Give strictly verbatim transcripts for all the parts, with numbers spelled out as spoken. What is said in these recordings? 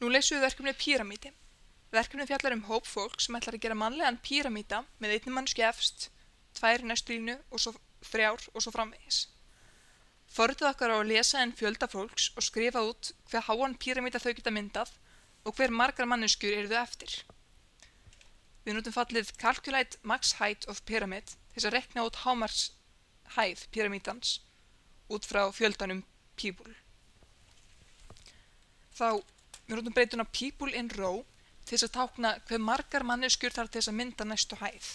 Nú leysum við verkefnið píramídi. Verkefnið fjallar um hóp fólk sem ætlar að gera mannlegan píramída með einni manneskju efst, tvær í næstu línu og svo þrjár og svo framvegis. Forritið okkar á að lesa en fjölda fólks og skrifa út hver háan píramída þau geta myndað og hver margar manneskjur eru þau eftir. Við notum fallið Calculate Max Height of Pyramid til þess að rekna út hámarkshæð píramídans út frá fjöldanum people. Þá við notum breytuna people in row til þess að tákna hver margar manneskjur þarf til þess að mynda næstu hæð.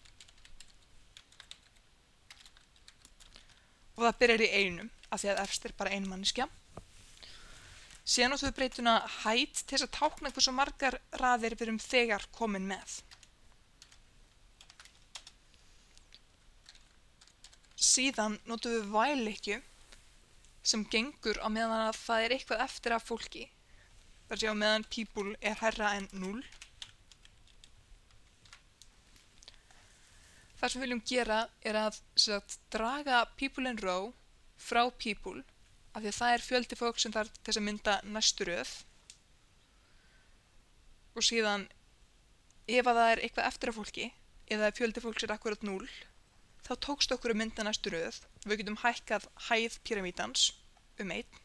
Og það byrjar í einum, af því að efst er bara ein manneskja. Síðan notum við breytuna height til þess að tákna hversu margar raðir við erum þegar komin með. Síðan notum við while-lykkju sem gengur á meðan að það er eitthvað eftir af fólki. Þar sé á meðan people er hærra en núll. Það sem við viljum gera er að sagt, draga people in row frá people af því að það er fjöldi fólk sem þarf til þess að mynda næstu röð. Og síðan ef að það er eitthvað eftir af fólki eða fjöldi fólks er akkurat núll þá tókst okkur að mynda næstu röð. Við getum hækkað hæð píramídans um einn.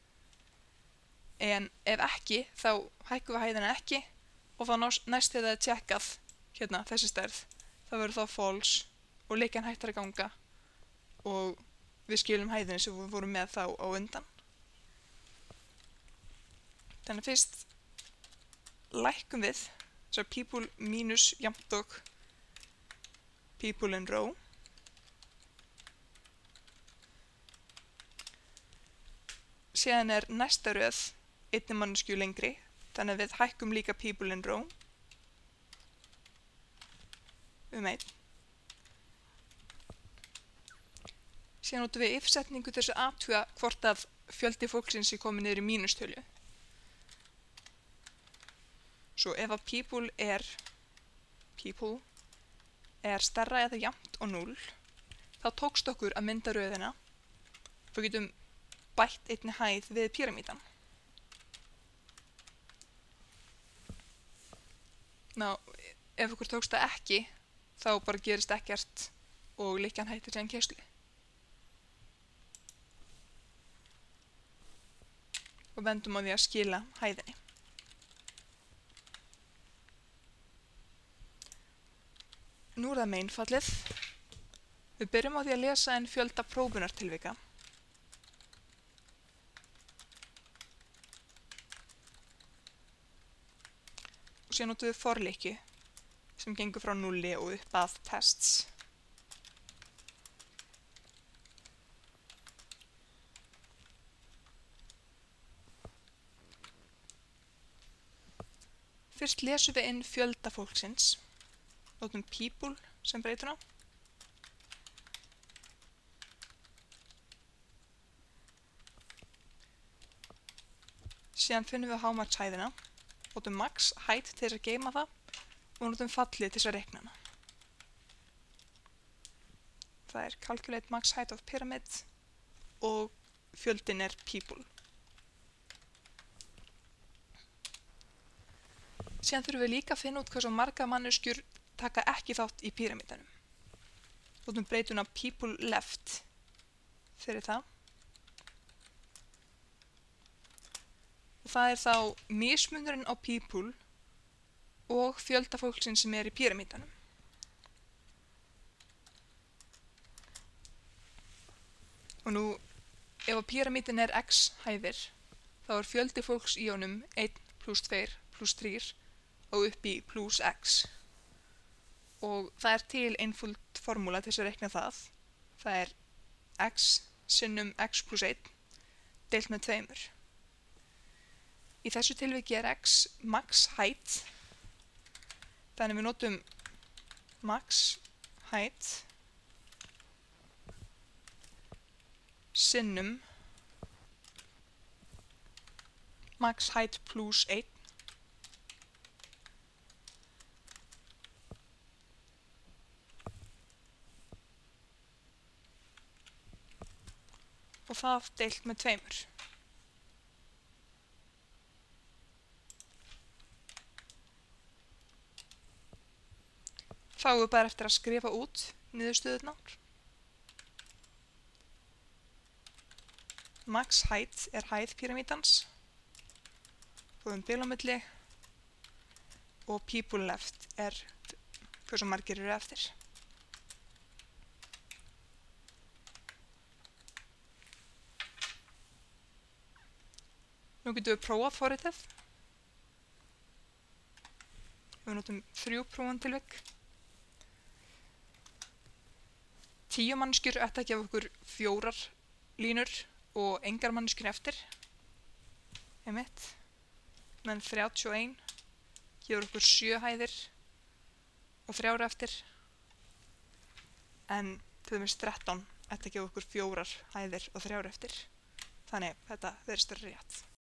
En ef ekki, þá hækkum við hæðina ekki og þá næst þegar það er tjekkað, hérna, þessi stærð, þá verður það false og leikjan hættar að ganga og við skilum hæðinni sem við vorum með þá á undan. Þannig fyrst lækkum við þessar people mínus jafnt og people in row. Síðan er næsta röð einni manneskju lengri, þannig að við hækkum líka people in row um einn. Síðan notum við if-setningu til þess að athuga hvort að fjöldi fólksins er komið niður í mínustölu. Svo ef að people er people er stærra eða jafnt og núll, þá tókst okkur að mynda röðina. Við getum bætt einni hæð við píramídan. Ná, ef okkur tókst það ekki, þá bara gerist ekkert og lykkjan hættir síðan keislu. Og vendum á því að skila hæðinni. Nú er það meinfallið. Við byrjum á því að lesa en fjölda prófunartilvika. Og síðan notum við for-lykkju sem gengur frá núlli og upp að tests. Fyrst lesum við inn fjölda fólksins. Notum people sem breytuna. Síðan finnum við hámarkshæðina. Notum max height til þess að geyma það og notum fallið til þess að reikna hana. Það er Calculate Max Height of Pyramid og fjöldin er people. Síðan þurfum við líka að finna út hversu marga manneskjur taka ekki þátt í píramídanum. Notum breytuna people left fyrir það. Og það er þá mismunurinn á people og fjölda fólksins sem er í píramídanum. Og nú, ef að píramídin er x hæðir, þá er fjöldi fólks í honum einn pluss tveir pluss þrír og upp í pluss x. Og það er til einföld formúla til þess að reikna það. Það er x sinnum x pluss einn deilt með tveimur. Í þessu tilviki er x max height, þannig við notum max height sinnum max height plus einn. Og það deilt með tveimur. Fáum við bara eftir að skrifa út niðurstöðurnar. Max height er hæð píramítans. Fáum bil á milli. Og people left er hversu margir eru eftir. Nú getum við prófað forritið. Við notum þrjú prófuntilvik. Tíu manneskjur ætti að gefa okkur fjórar línur og engar manneskjur eftir. Einmitt. Menn þrjátíu og ein gefur okkur sjö hæðir og þrjár eftir. En til dæmis þrettán ætti að gefa okkur fjórar hæðir og þrjár eftir. Þannig þetta verðist vera rétt.